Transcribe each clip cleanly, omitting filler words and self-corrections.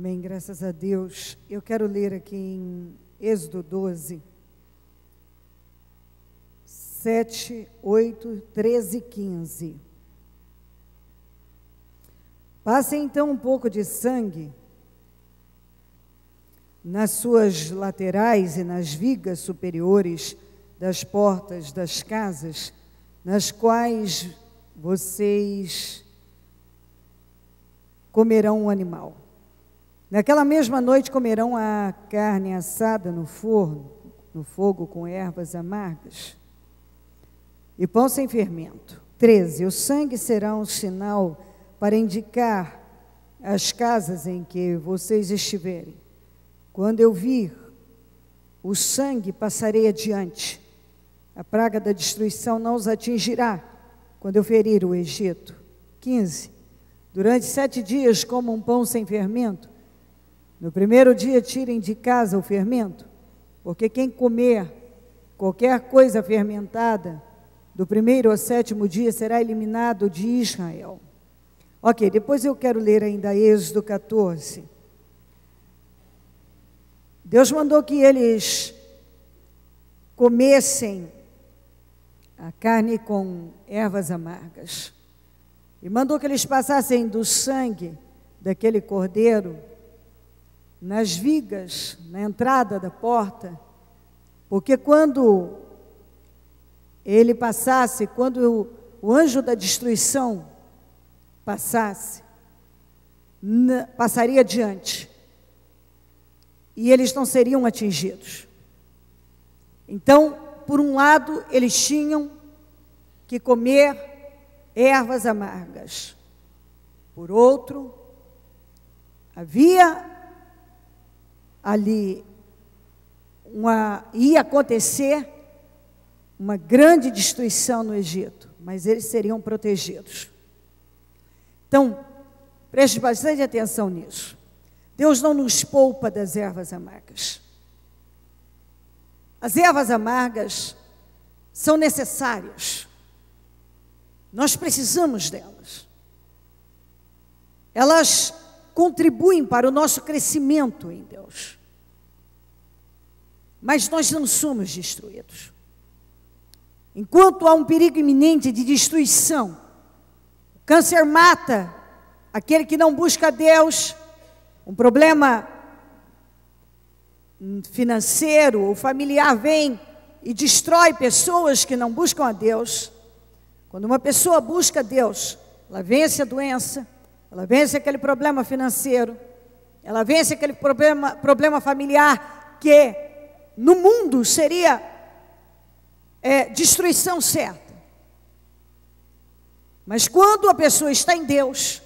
Amém, graças a Deus. Eu quero ler aqui em Êxodo 12, 7, 8, 13 e 15. Passem então um pouco de sangue nas suas laterais e nas vigas superiores das portas das casas, nas quais vocês comerão um animal. Naquela mesma noite comerão a carne assada no forno, no fogo com ervas amargas e pão sem fermento. 13. O sangue será um sinal para indicar as casas em que vocês estiverem. Quando eu vir o sangue, passarei adiante. A praga da destruição não os atingirá quando eu ferir o Egito. 15. Durante 7 dias comam um pão sem fermento. No primeiro dia tirem de casa o fermento, porque quem comer qualquer coisa fermentada, do primeiro ao 7º dia será eliminado de Israel. Ok, depois eu quero ler ainda Êxodo 14. Deus mandou que eles comessem a carne com ervas amargas. E mandou que eles passassem do sangue daquele cordeiro nas vigas, na entrada da porta, porque quando ele passasse, quando o anjo da destruição passasse, passaria adiante, e eles não seriam atingidos. Então, por um lado, eles tinham que comer ervas amargas. Por outro, havia ali ia acontecer uma grande destruição no Egito, mas eles seriam protegidos. Então, preste bastante atenção nisso. Deus não nos poupa das ervas amargas. As ervas amargas são necessárias. Nós precisamos delas. Elas contribuem para o nosso crescimento em Deus. Mas nós não somos destruídos. Enquanto há um perigo iminente de destruição, o câncer mata aquele que não busca Deus, um problema financeiro ou familiar vem e destrói pessoas que não buscam a Deus. Quando uma pessoa busca Deus, ela vence a doença, ela vence aquele problema financeiro, ela vence aquele problema familiar que no mundo seria destruição certa. Mas quando a pessoa está em Deus,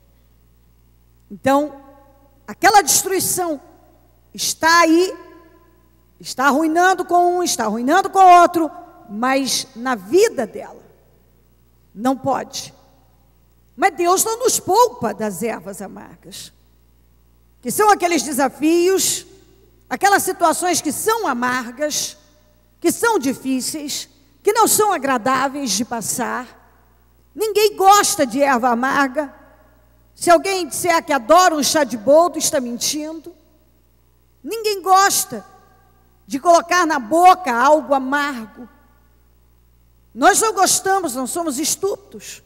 então aquela destruição está aí, está arruinando com um, está arruinando com o outro, mas na vida dela não pode. Mas Deus não nos poupa das ervas amargas, que são aqueles desafios, aquelas situações que são amargas, que são difíceis, que não são agradáveis de passar. Ninguém gosta de erva amarga. Se alguém disser que adora um chá de boldo, está mentindo. Ninguém gosta de colocar na boca algo amargo. Nós não gostamos, não somos estúpidos,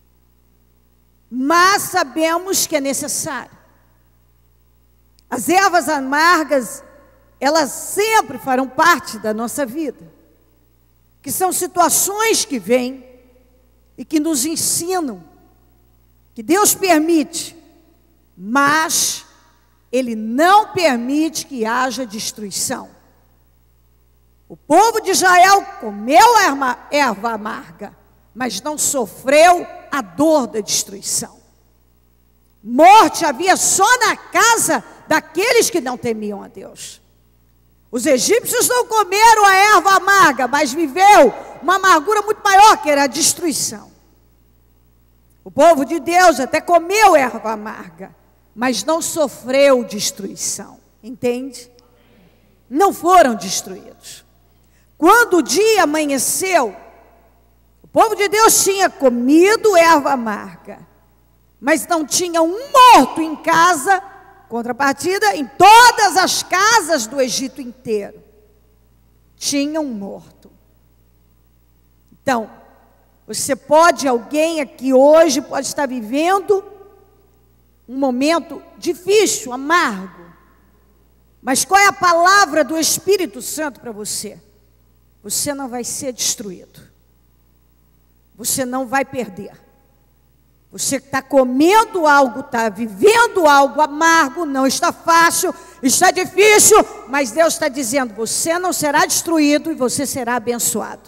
mas sabemos que é necessário. As ervas amargas, elas sempre farão parte da nossa vida, que são situações que vêm e que nos ensinam que Deus permite, mas Ele não permite que haja destruição. O povo de Israel comeu erva amarga, mas não sofreu a dor da destruição. Morte havia só na casa daqueles que não temiam a Deus. Os egípcios não comeram a erva amarga, mas viveu uma amargura muito maior, que era a destruição. O povo de Deus até comeu erva amarga, mas não sofreu destruição. Entende? Não foram destruídos. Quando o dia amanheceu, o povo de Deus tinha comido erva amarga, mas não tinha um morto em casa contrapartida, em todas as casas do Egito inteiro tinha um morto. Então, alguém aqui hoje pode estar vivendo um momento difícil, amargo. Mas qual é a palavra do Espírito Santo para você? Você não vai ser destruído. Você não vai perder. Você está comendo algo, está vivendo algo amargo, não está fácil, está difícil, mas Deus está dizendo, você não será destruído e você será abençoado.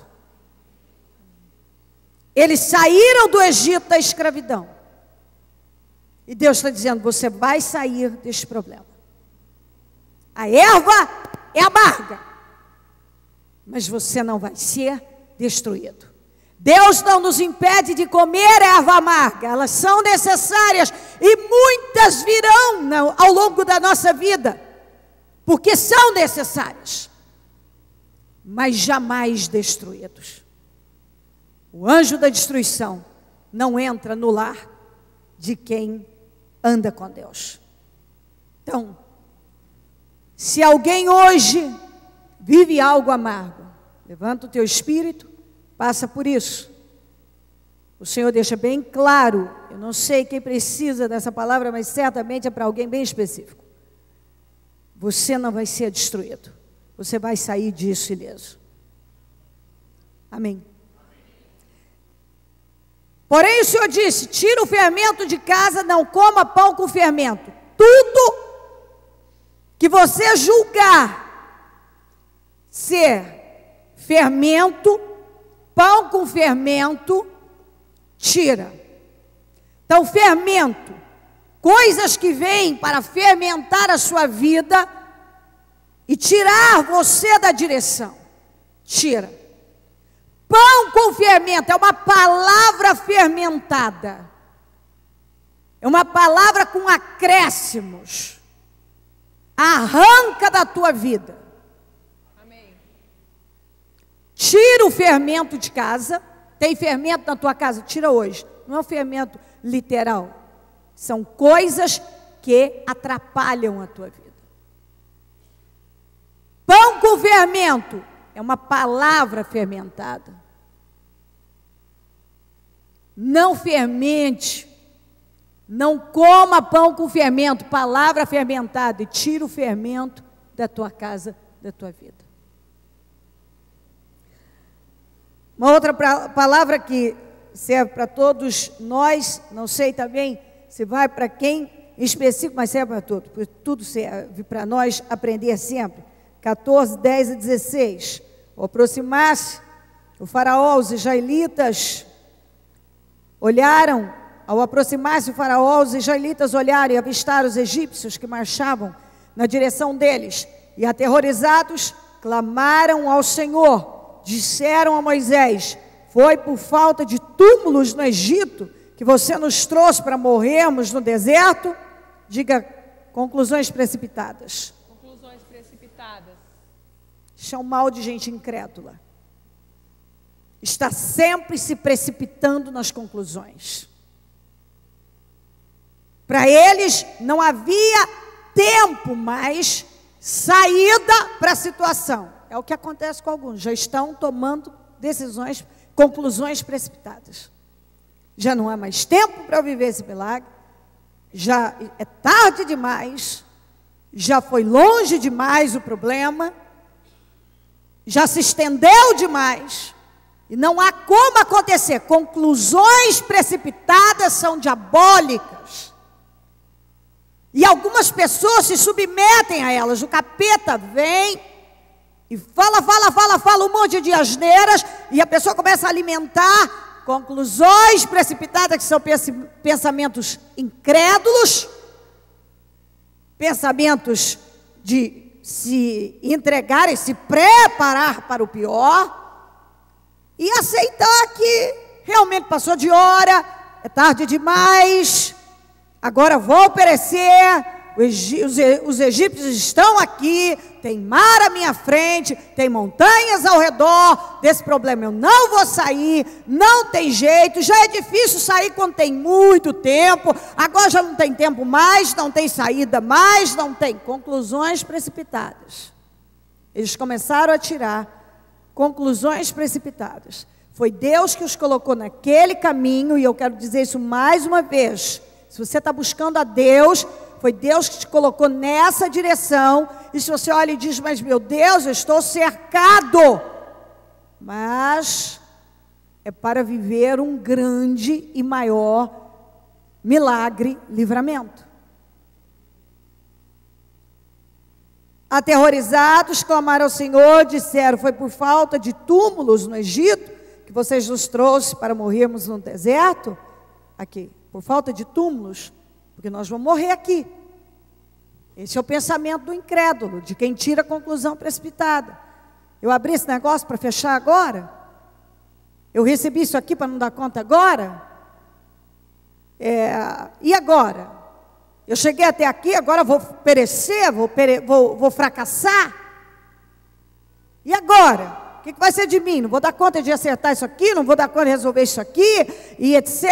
Eles saíram do Egito da escravidão. E Deus está dizendo, você vai sair deste problema. A erva é amarga, mas você não vai ser destruído. Deus não nos impede de comer erva amarga, elas são necessárias e muitas virão ao longo da nossa vida, porque são necessárias, mas jamais destruídos. O anjo da destruição não entra no lar de quem anda com Deus. Então, se alguém hoje vive algo amargo, levanta o teu espírito, passa por isso. O Senhor deixa bem claro, eu não sei quem precisa dessa palavra, mas certamente é para alguém bem específico. Você não vai ser destruído, você vai sair disso ileso. Amém. Porém o Senhor disse, tira o fermento de casa, não coma pão com fermento. Tudo que você julgar ser fermento, pão com fermento, tira. Então, fermento, coisas que vêm para fermentar a sua vida e tirar você da direção, tira. Pão com fermento é uma palavra fermentada, é uma palavra com acréscimos, arranca da tua vida. Tira o fermento de casa. Tem fermento na tua casa? Tira hoje. Não é um fermento literal. São coisas que atrapalham a tua vida. Pão com fermento é uma palavra fermentada. Não fermente. Não coma pão com fermento. Palavra fermentada. E tira o fermento da tua casa, da tua vida. Uma outra palavra que serve para todos nós, não sei também se vai para quem em específico, mas serve para todos, porque tudo serve para nós aprender sempre. 14, 10 e 16. Ao aproximar-se, o faraó, os israelitas olharam, ao aproximar-se o faraó, os israelitas olharam e avistaram os egípcios que marchavam na direção deles, e aterrorizados, clamaram ao Senhor. Disseram a Moisés, foi por falta de túmulos no Egito que você nos trouxe para morrermos no deserto? Diga, conclusões precipitadas. Conclusões precipitadas. Isso é um mal de gente incrédula. Está sempre se precipitando nas conclusões. Para eles não havia tempo mais, saída para a situação. É o que acontece com alguns, já estão tomando decisões, conclusões precipitadas. Já não há mais tempo para viver esse milagre, já é tarde demais, já foi longe demais o problema, já se estendeu demais, e não há como acontecer. Conclusões precipitadas são diabólicas. E algumas pessoas se submetem a elas. O capeta vem e fala um monte de asneiras, e a pessoa começa a alimentar conclusões precipitadas, que são pensamentos incrédulos, pensamentos de se entregar e se preparar para o pior, e aceitar que realmente passou de hora, é tarde demais, agora vou perecer, os egípcios estão aqui, tem mar à minha frente, tem montanhas ao redor, desse problema eu não vou sair, não tem jeito, já é difícil sair quando tem muito tempo, agora já não tem tempo mais, não tem saída mais, não tem. Conclusões precipitadas. Eles começaram a tirar conclusões precipitadas. Foi Deus que os colocou naquele caminho, e eu quero dizer isso mais uma vez. Se você está buscando a Deus, foi Deus que te colocou nessa direção. E se você olha e diz, mas meu Deus, eu estou cercado. Mas é para viver um grande e maior milagre, livramento. Aterrorizados, clamaram ao Senhor, disseram, foi por falta de túmulos no Egito que vocês nos trouxeram para morrermos no deserto? Aqui, por falta de túmulos, porque nós vamos morrer aqui. Esse é o pensamento do incrédulo, de quem tira a conclusão precipitada. Eu abri esse negócio para fechar agora? Eu recebi isso aqui para não dar conta agora? E agora? Eu cheguei até aqui, agora vou perecer, vou fracassar? E agora? O que vai ser de mim? Não vou dar conta de acertar isso aqui, não vou dar conta de resolver isso aqui, e etc.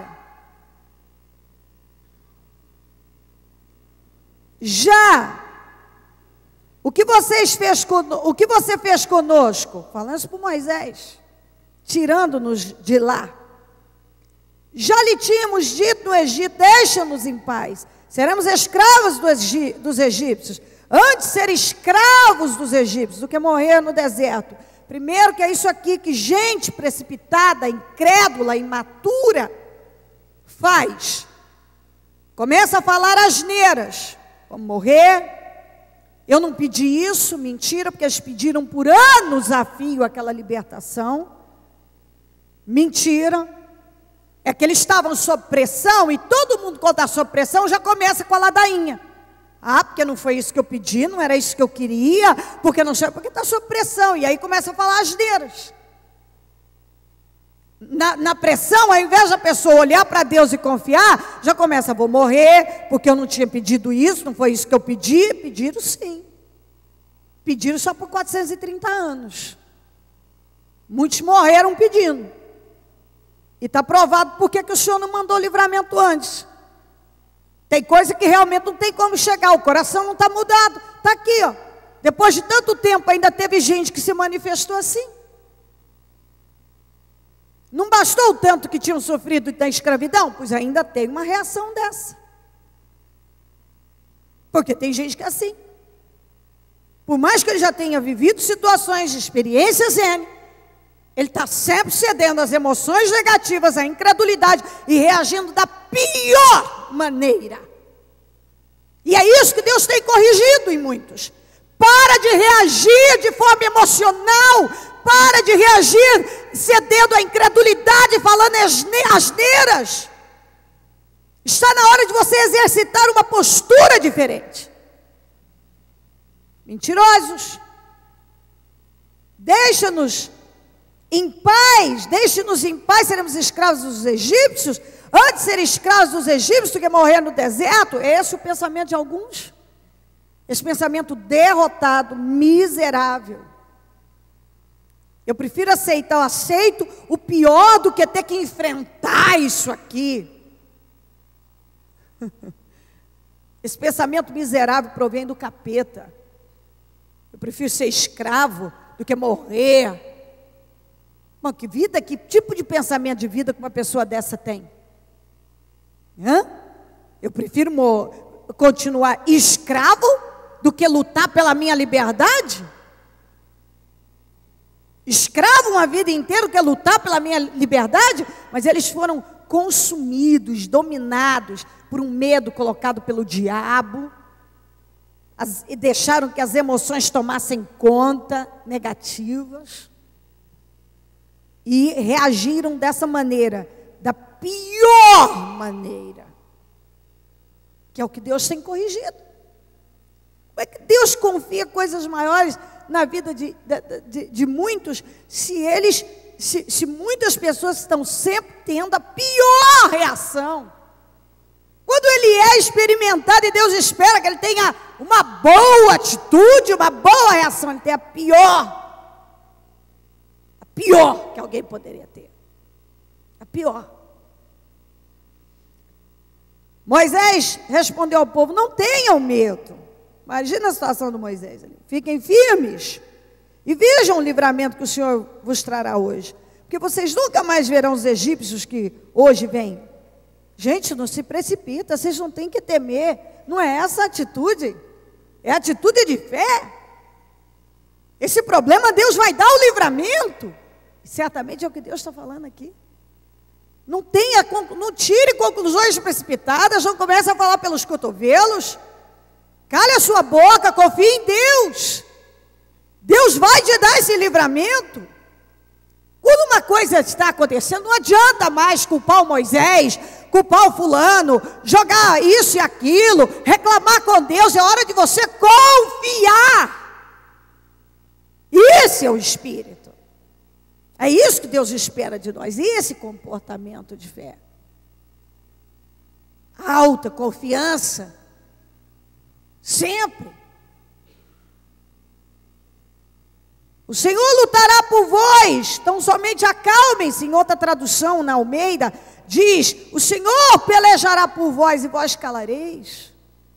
Já, o que você fez conosco? Falando isso para Moisés, tirando-nos de lá. Já lhe tínhamos dito no Egito, deixa-nos em paz, seremos escravos dos egípcios, antes de ser escravos dos egípcios, do que morrer no deserto. Primeiro que é isso aqui que gente precipitada, incrédula, imatura, faz. Começa a falar asneiras. Vamos morrer. Eu não pedi isso, mentira, porque eles pediram por anos a fio aquela libertação. Mentira. É que eles estavam sob pressão, e todo mundo quando está sob pressão já começa com a ladainha. Ah, porque não foi isso que eu pedi, não era isso que eu queria, porque está sob pressão, e aí começa a falar asneiras. Na pressão, ao invés da pessoa olhar para Deus e confiar, já começa, vou morrer, porque eu não tinha pedido isso, não foi isso que eu pedi. Pediram sim. Pediram só por 430 anos. Muitos morreram pedindo. E está provado por que o Senhor não mandou livramento antes. Tem coisa que realmente não tem como chegar, o coração não está mudado. Está aqui, ó. Depois de tanto tempo, ainda teve gente que se manifestou assim. Não bastou o tanto que tinham sofrido da escravidão? Pois ainda tem uma reação dessa. Porque tem gente que é assim. Por mais que ele já tenha vivido situações de experiências N, ele está sempre cedendo às emoções negativas, à incredulidade e reagindo da pior maneira. E é isso que Deus tem corrigido em muitos. Para de reagir de forma emocional, para de reagir cedendo à incredulidade, falando asneiras. Está na hora de você exercitar uma postura diferente. Mentirosos. Deixa-nos em paz, seremos escravos dos egípcios, antes de ser escravos dos egípcios do que morrer no deserto. Esse é o pensamento de alguns. Esse pensamento derrotado, miserável. Eu prefiro aceitar, eu aceito o pior do que ter que enfrentar isso aqui. Esse pensamento miserável provém do capeta. Eu prefiro ser escravo do que morrer. Bom, que vida, que tipo de pensamento de vida que uma pessoa dessa tem? Eu prefiro continuar escravo do que lutar pela minha liberdade? Escravo uma vida inteira do que lutar pela minha liberdade? Mas eles foram consumidos, dominados por um medo colocado pelo diabo, e deixaram que as emoções tomassem conta, negativas. E reagiram dessa maneira, da pior maneira, que é o que Deus tem corrigido. Como é que Deus confia coisas maiores na vida de muitos, se muitas pessoas estão sempre tendo a pior reação? Quando ele é experimentado e Deus espera que ele tenha uma boa atitude, uma boa reação, ele tem a pior que alguém poderia ter. A pior. Moisés respondeu ao povo: não tenham medo. Imagina a situação do Moisés ali. Fiquem firmes e vejam o livramento que o Senhor vos trará hoje. Porque vocês nunca mais verão os egípcios que hoje vêm. Gente, não se precipita, vocês não têm que temer. Não é essa a atitude. É a atitude de fé. Esse problema Deus vai dar o livramento. E certamente é o que Deus está falando aqui. Não tire conclusões precipitadas, não comece a falar pelos cotovelos. Cale a sua boca, confie em Deus. Deus vai te dar esse livramento. Quando uma coisa está acontecendo, não adianta mais culpar o Moisés, culpar o fulano, jogar isso e aquilo, reclamar com Deus. É hora de você confiar. Esse é o Espírito. É isso que Deus espera de nós, esse comportamento de fé. Alta confiança, sempre. O Senhor lutará por vós, então somente acalmem-se. Em outra tradução, na Almeida, diz: o Senhor pelejará por vós e vós calareis.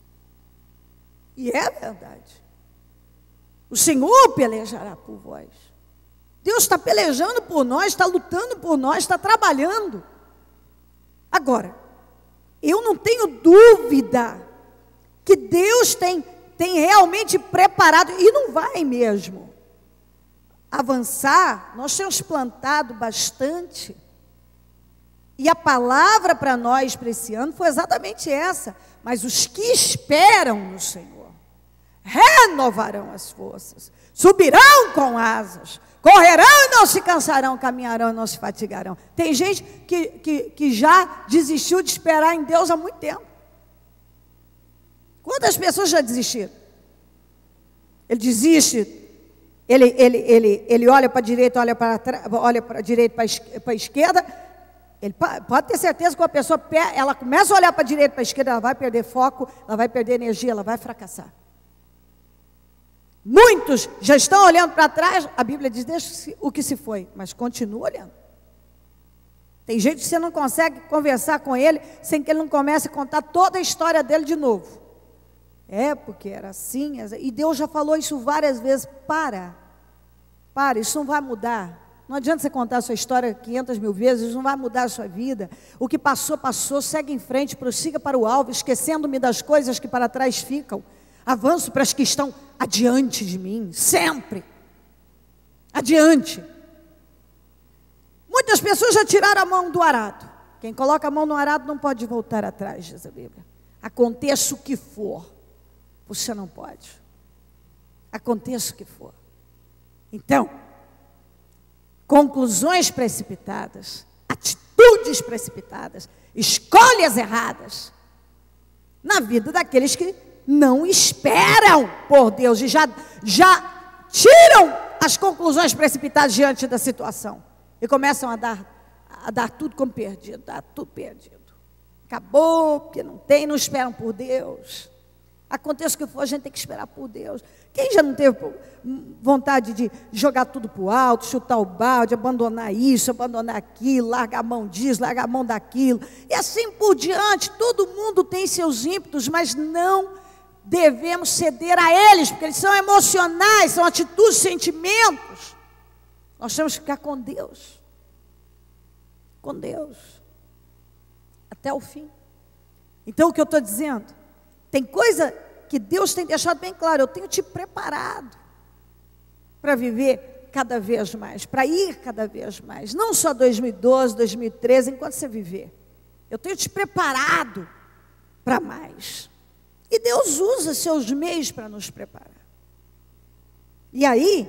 E é verdade. O Senhor pelejará por vós. Deus está pelejando por nós, está lutando por nós, está trabalhando. Agora, eu não tenho dúvida que Deus tem realmente preparado, e não vai mesmo avançar. Nós temos plantado bastante, e a palavra para nós, para esse ano, foi exatamente essa: mas os que esperam no Senhor renovarão as forças, subirão com asas, correrão e não se cansarão, caminharão e não se fatigarão. Tem gente que já desistiu de esperar em Deus há muito tempo. Quantas pessoas já desistiram? Ele desiste, ele olha para a direita, olha para a direita, para a esquerda. Ele pode ter certeza que uma pessoa, ela começa a olhar para a direita, para a esquerda, ela vai perder foco, ela vai perder energia, ela vai fracassar. Muitos já estão olhando para trás. A Bíblia diz: deixa o que se foi, mas continua olhando. Tem gente que você não consegue conversar com ele sem que ele não comece a contar toda a história dele de novo. É porque era assim, e Deus já falou isso várias vezes. Para, isso não vai mudar. Não adianta você contar a sua história 500 mil vezes, isso não vai mudar a sua vida. O que passou, passou, segue em frente, prossiga para o alvo, esquecendo-me das coisas que para trás ficam. Avanço para as que estão adiante de mim, sempre. Adiante. Muitas pessoas já tiraram a mão do arado. Quem coloca a mão no arado não pode voltar atrás, diz a Bíblia. Aconteça o que for, você não pode. Aconteça o que for. Então, conclusões precipitadas, atitudes precipitadas, escolhas erradas na vida daqueles que não esperam por Deus e já tiram as conclusões precipitadas diante da situação e começam a dar tudo como perdido, dar tudo perdido. Acabou, porque não esperam por Deus. Aconteça o que for, a gente tem que esperar por Deus. Quem já não teve vontade de jogar tudo para o alto, chutar o balde, abandonar isso, abandonar aquilo, largar a mão disso, largar a mão daquilo, e assim por diante? Todo mundo tem seus ímpetos, mas não devemos ceder a eles, porque eles são emocionais, são atitudes, sentimentos. Nós temos que ficar com Deus. Com Deus. Até o fim. Então, o que eu estou dizendo? Tem coisa que Deus tem deixado bem claro: eu tenho te preparado para viver cada vez mais, para ir cada vez mais. Não só 2012, 2013, enquanto você viver. Eu tenho te preparado para mais. E Deus usa seus meios para nos preparar. E aí,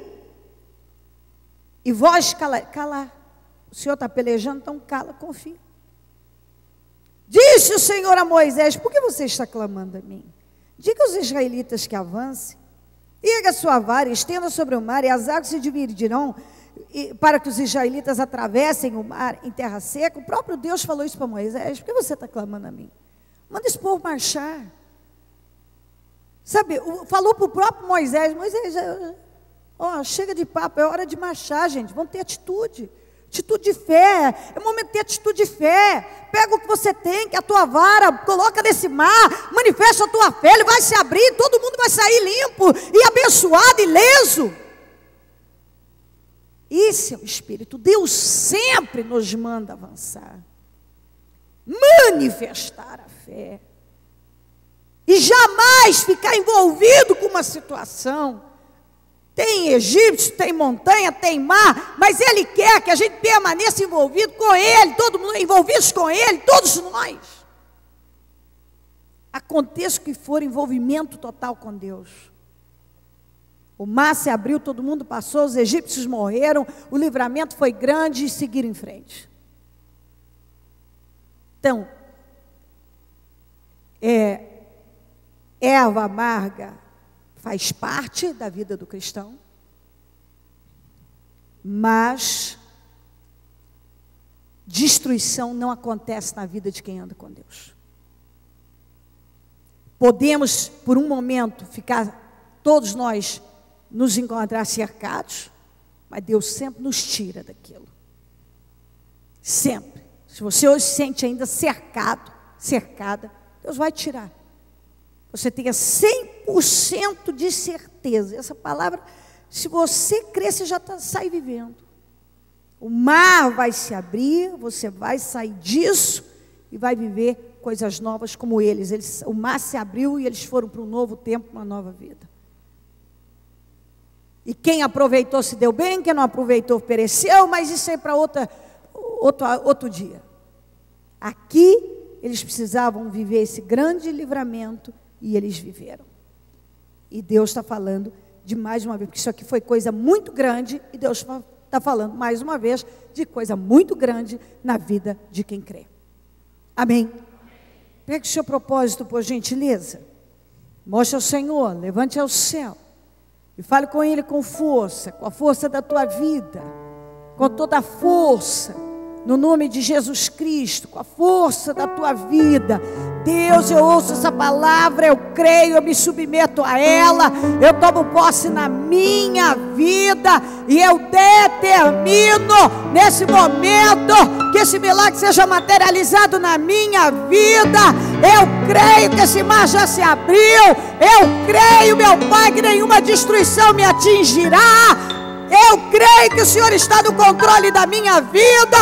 e vós calar. O Senhor está pelejando, então cala, confia. Disse o Senhor a Moisés: por que você está clamando a mim? Diga aos israelitas que avancem. Erga a sua vara, estenda sobre o mar, e as águas se dividirão, para que os israelitas atravessem o mar em terra seca. O próprio Deus falou isso para Moisés: por que você está clamando a mim? Manda esse povo marchar. Sabe, falou para o próprio Moisés, chega de papo, é hora de marchar, gente, vamos ter atitude de fé, é momento de ter atitude de fé. Pega o que você tem, que é a tua vara, coloca nesse mar, manifesta a tua fé, ele vai se abrir, todo mundo vai sair limpo, e abençoado, e leso. Esse é o Espírito. Deus sempre nos manda avançar, manifestar a fé, e jamais ficar envolvido com uma situação. Tem egípcio, tem montanha, tem mar, mas Ele quer que a gente permaneça envolvido com Ele, todo mundo envolvidos com Ele, todos nós. Aconteça o que for, envolvimento total com Deus. O mar se abriu, todo mundo passou, os egípcios morreram, o livramento foi grande e seguiram em frente. Então, erva amarga faz parte da vida do cristão, mas destruição não acontece na vida de quem anda com Deus. Podemos, por um momento, ficar, todos nós, nos encontrar cercados, mas Deus sempre nos tira daquilo. Sempre. Se você hoje se sente ainda cercada, Deus vai tirar. Você tenha 100% de certeza. Essa palavra, se você crer, você já sai vivendo. O mar vai se abrir, você vai sair disso e vai viver coisas novas como eles. O mar se abriu e eles foram para um novo tempo, uma nova vida. E quem aproveitou se deu bem, quem não aproveitou pereceu, mas isso é para outro dia. Aqui eles precisavam viver esse grande livramento e eles viveram. E Deus está falando de mais uma vez, porque isso aqui foi coisa muito grande, e Deus está falando mais uma vez de coisa muito grande na vida de quem crê. Amém? Pegue o seu propósito, por gentileza. Mostre ao Senhor, levante ao céu e fale com Ele com força, com a força da tua vida, com toda a força, no nome de Jesus Cristo, com a força da tua vida. Deus, eu ouço essa palavra, eu creio, eu me submeto a ela, eu tomo posse na minha vida, e eu determino nesse momento que esse milagre seja materializado na minha vida. Eu creio que esse mar já se abriu, eu creio, meu Pai, que nenhuma destruição me atingirá. Eu creio que o Senhor está no controle da minha vida.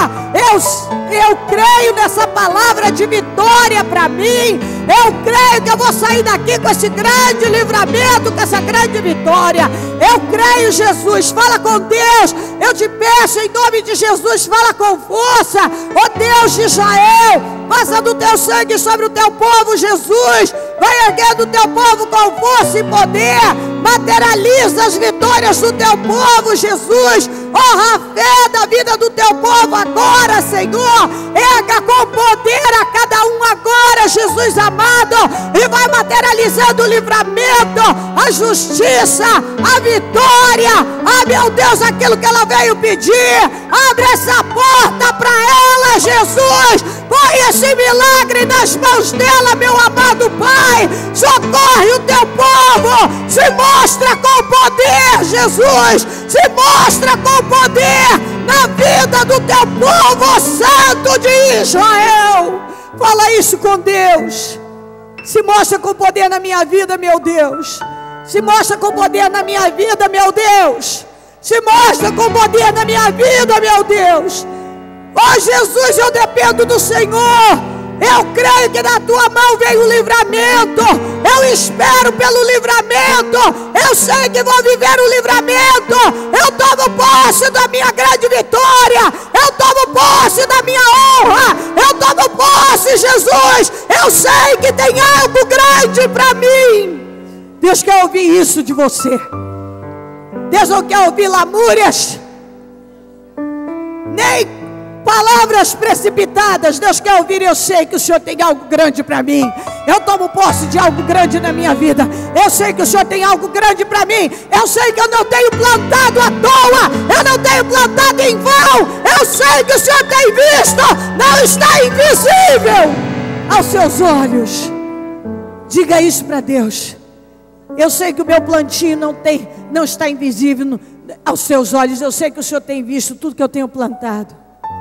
Eu creio nessa palavra de vitória para mim. Eu creio que eu vou sair daqui com esse grande livramento, com essa grande vitória. Eu creio, Jesus, fala com Deus. Eu te peço em nome de Jesus, fala com força. Ó Deus de Israel, passa do teu sangue sobre o teu povo, Jesus. Vai erguendo o teu povo com força e poder. Materializa as vitórias do teu povo, Jesus. Honra a fé da vida do teu povo agora, Senhor. Erga com poder a cada um agora, Jesus amado. E vai materializando o livramento, a justiça, a vitória. Ah, meu Deus, aquilo que ela veio pedir. Abre essa porta para ela, Jesus. Põe esse milagre nas mãos dela, meu amado Pai. Socorre o teu povo. Se mostra com poder, Jesus. Se mostra com poder na vida do teu povo santo de Israel. Fala isso com Deus. Se mostra com poder na minha vida, meu Deus. Se mostra com poder na minha vida, meu Deus. Se mostra com poder na minha vida, meu Deus. Oh Jesus, eu dependo do Senhor. Eu creio que da tua mão veio o livramento. Eu espero pelo livramento. Eu sei que vou viver o livramento. Eu tomo posse da minha grande vitória. Eu tomo posse da minha honra. Eu tomo posse, Jesus. Eu sei que tem algo grande para mim. Deus quer ouvir isso de você. Deus não quer ouvir lamúrias, nem palavras precipitadas. Deus quer ouvir. Eu sei que o Senhor tem algo grande para mim. Eu tomo posse de algo grande na minha vida. Eu sei que o Senhor tem algo grande para mim. Eu sei que eu não tenho plantado à toa. Eu não tenho plantado em vão. Eu sei que o Senhor tem visto. Não está invisível. aos seus olhos. Diga isso para Deus. Eu sei que o meu plantio não está invisível aos seus olhos. Eu sei que o Senhor tem visto tudo que eu tenho plantado.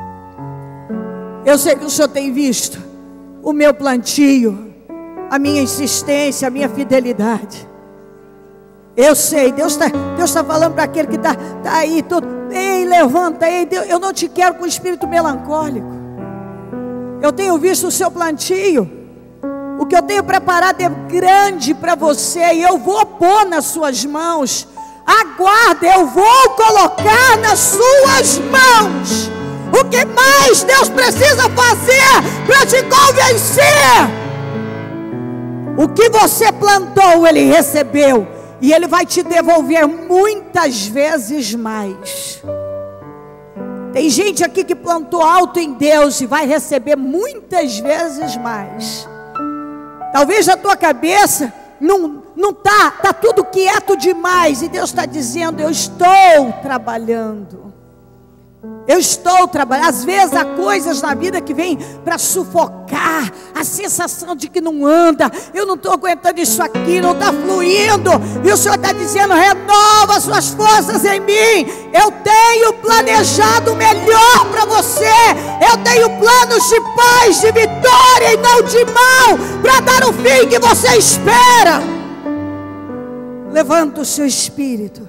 Eu sei que o Senhor tem visto o meu plantio, a minha insistência, a minha fidelidade. Eu sei, Deus está falando para aquele que está aí todo. Ei, levanta, ei, Deus, eu não te quero com espírito melancólico. Eu tenho visto o seu plantio. O que eu tenho preparado é grande para você, e eu vou pôr nas suas mãos. Aguarda, eu vou colocar nas suas mãos. O que mais Deus precisa fazer para te convencer? O que você plantou, Ele recebeu, e Ele vai te devolver muitas vezes mais. Tem gente aqui que plantou alto em Deus e vai receber muitas vezes mais. Talvez na tua cabeça não tá tudo quieto demais, e Deus está dizendo: eu estou trabalhando. Eu estou trabalhando. Às vezes há coisas na vida que vêm para sufocar, a sensação de que não anda, eu não estou aguentando isso aqui, não está fluindo, e o Senhor está dizendo: renova suas forças em mim. Eu tenho planejado o melhor para você. Eu tenho planos de paz, de vitória e não de mal, para dar o fim que você espera. Levanta o seu espírito.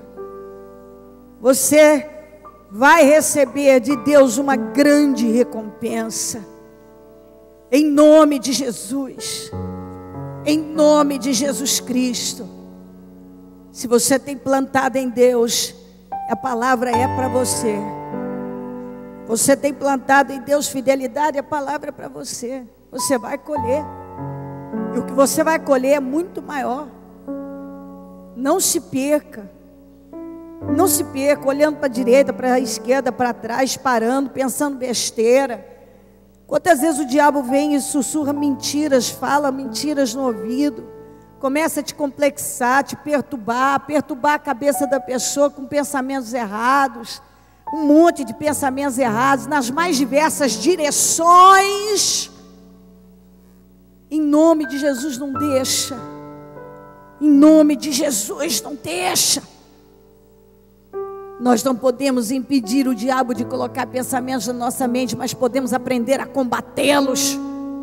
Você vai receber de Deus uma grande recompensa, em nome de Jesus, em nome de Jesus Cristo. Se você tem plantado em Deus, a palavra é para você. Você tem plantado em Deus fidelidade, a palavra é para você. Você vai colher, e o que você vai colher é muito maior. Não se perca. Não se perca olhando para a direita, para a esquerda, para trás, parando, pensando besteira. Quantas vezes o diabo vem e sussurra mentiras, fala mentiras no ouvido, começa a te complexar, te perturbar a cabeça da pessoa com pensamentos errados, um monte de pensamentos errados, nas mais diversas direções. Em nome de Jesus, não deixa. Em nome de Jesus, não deixa. Nós não podemos impedir o diabo de colocar pensamentos na nossa mente, mas podemos aprender a combatê-los.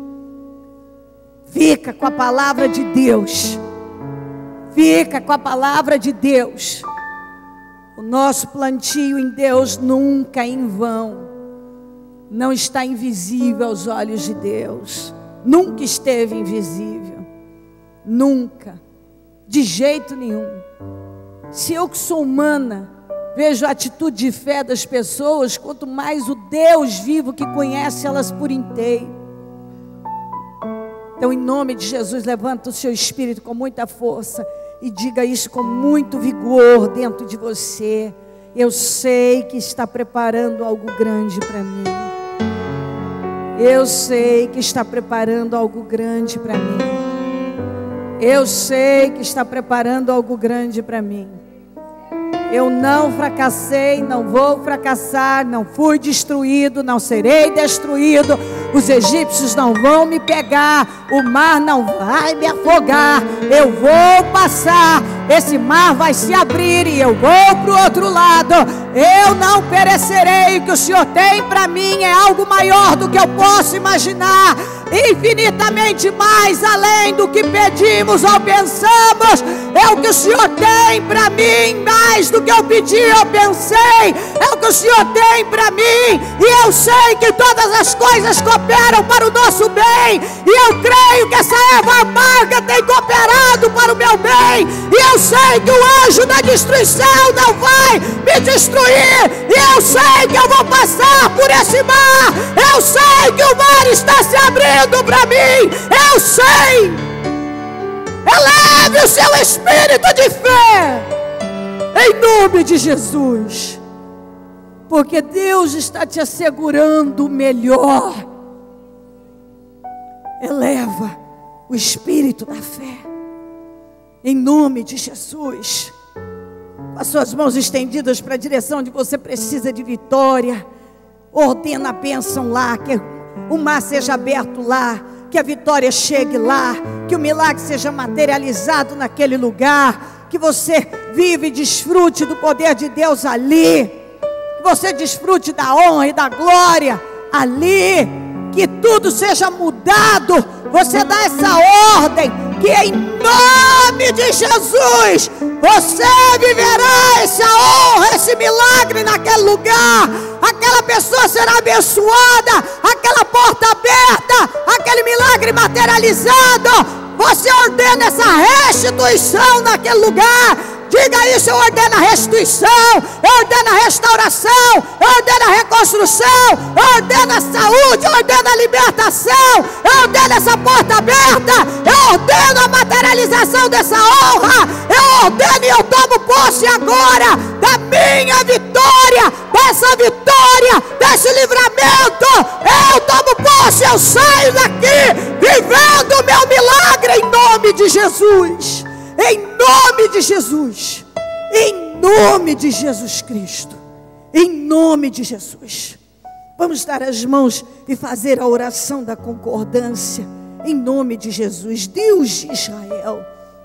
Fica com a palavra de Deus. Fica com a palavra de Deus. O nosso plantio em Deus nunca é em vão. Não está invisível aos olhos de Deus. Nunca esteve invisível. Nunca. De jeito nenhum. Se eu que sou humana vejo a atitude de fé das pessoas, quanto mais o Deus vivo que conhece elas por inteiro. Então, em nome de Jesus, levanta o seu espírito com muita força e diga isso com muito vigor dentro de você: eu sei que está preparando algo grande para mim. Eu sei que está preparando algo grande para mim. Eu sei que está preparando algo grande para mim. Eu não fracassei, não vou fracassar, não fui destruído, não serei destruído. Os egípcios não vão me pegar, o mar não vai me afogar. Eu vou passar, esse mar vai se abrir e eu vou para o outro lado. Eu não perecerei. O que o Senhor tem para mim é algo maior do que eu posso imaginar, infinitamente mais além do que pedimos ou pensamos. É o que o Senhor tem para mim, mais do que eu pedi ou pensei. É o que o Senhor tem para mim, e eu sei que todas as coisas cooperam para o nosso bem, e eu creio que essa erva amarga tem cooperado para o meu bem, e eu sei que o anjo da destruição não vai me destruir, e eu sei que eu vou passar por esse mar. Eu sei que o mar está se abrindo para mim. Eu sei. Eleve o seu espírito de fé, em nome de Jesus, porque Deus está te assegurando o melhor. Eleva o espírito da fé, em nome de Jesus. Com as suas mãos estendidas para a direção onde você precisa de vitória, ordena a bênção lá, que o mar seja aberto lá, que a vitória chegue lá, que o milagre seja materializado naquele lugar, que você vive e desfrute do poder de Deus ali, que você desfrute da honra e da glória ali, que tudo seja mudado. Você dá essa ordem, que em nome de Jesus, você viverá essa honra, esse milagre naquele lugar. Aquela pessoa será abençoada, aquela porta aberta, aquele milagre materializado. Você ordena essa restituição naquele lugar. Diga isso: eu ordeno a restituição, eu ordeno a restauração, eu ordeno a reconstrução, eu ordeno a saúde, eu ordeno a libertação, eu ordeno essa porta aberta, eu ordeno a materialização dessa honra, eu ordeno e eu tomo posse agora da minha vitória, dessa vitória, desse livramento. Eu tomo posse, eu saio daqui vivendo o meu milagre em nome de Jesus. Em nome de Jesus, em nome de Jesus Cristo, em nome de Jesus. Vamos dar as mãos e fazer a oração da concordância, em nome de Jesus. Deus de Israel,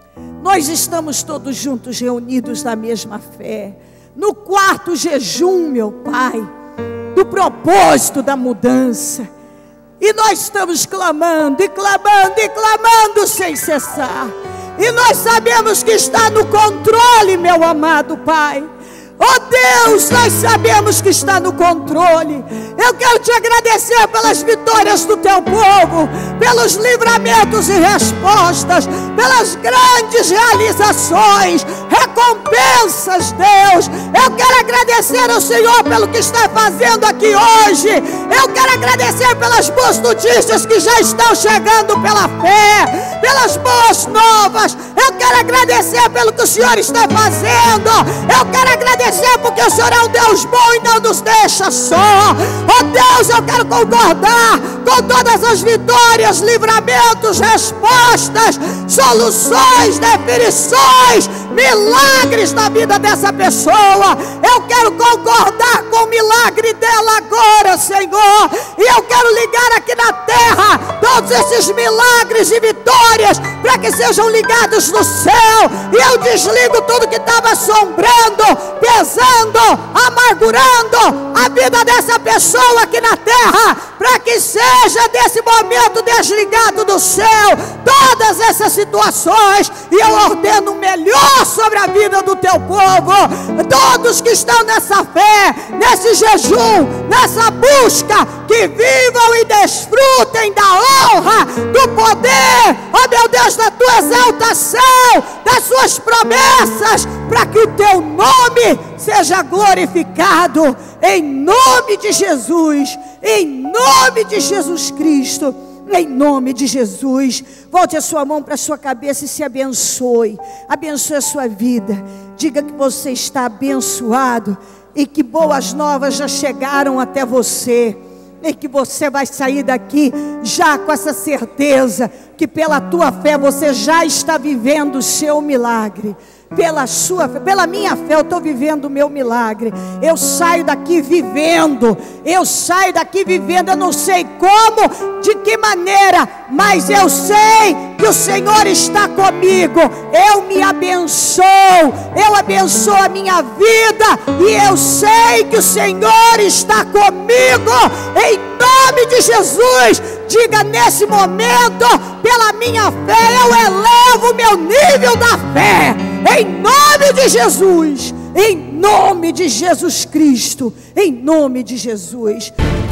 nós estamos todos juntos reunidos na mesma fé, no quarto jejum, meu Pai, do propósito da mudança, e nós estamos clamando e clamando e clamando sem cessar. E nós sabemos que está no controle, meu amado Pai. Oh Deus, nós sabemos que está no controle. Eu quero te agradecer pelas vitórias do teu povo, pelos livramentos e respostas, pelas grandes realizações, recompensas, Deus. Eu quero agradecer ao Senhor pelo que está fazendo aqui hoje. Eu quero agradecer pelas boas notícias que já estão chegando pela fé, pelas boas novas. Eu quero agradecer pelo que o Senhor está fazendo. Eu quero agradecer porque o Senhor é um Deus bom e não nos deixa só. Oh Deus, eu quero concordar com todas as vitórias, livramentos, respostas, soluções, definições, milagres na vida dessa pessoa. Eu quero concordar com o milagre dela agora, Senhor. E eu quero ligar aqui na terra todos esses milagres e vitórias para que sejam ligados no céu. E eu desligo tudo que estava assombrando, pesando, amargurando a vida dessa pessoa aqui na terra, para que seja desse momento desligado do céu todas essas situações. E eu ordeno o melhor sobre a vida do teu povo. Todos que estão nessa fé, nesse jejum, nessa busca, que vivam e desfrutem da honra, do poder, oh meu Deus, da tua exaltação, das suas promessas, para que o teu nome seja glorificado, em nome de Jesus, em nome de Jesus Cristo, em nome de Jesus. Volte a sua mão para a sua cabeça e se abençoe. Abençoe a sua vida. Diga que você está abençoado e que boas novas já chegaram até você. E que você vai sair daqui já com essa certeza que pela tua fé você já está vivendo o seu milagre. Pela minha fé eu estou vivendo o meu milagre. Eu saio daqui vivendo. Eu saio daqui vivendo. Eu não sei como, de que maneira, mas eu sei que o Senhor está comigo. Eu me abençoo. Eu abençoo a minha vida. E eu sei que o Senhor está comigo. Em nome de Jesus. Diga nesse momento: pela minha fé eu elevo o meu nível da fé. Em nome de Jesus, em nome de Jesus Cristo, em nome de Jesus.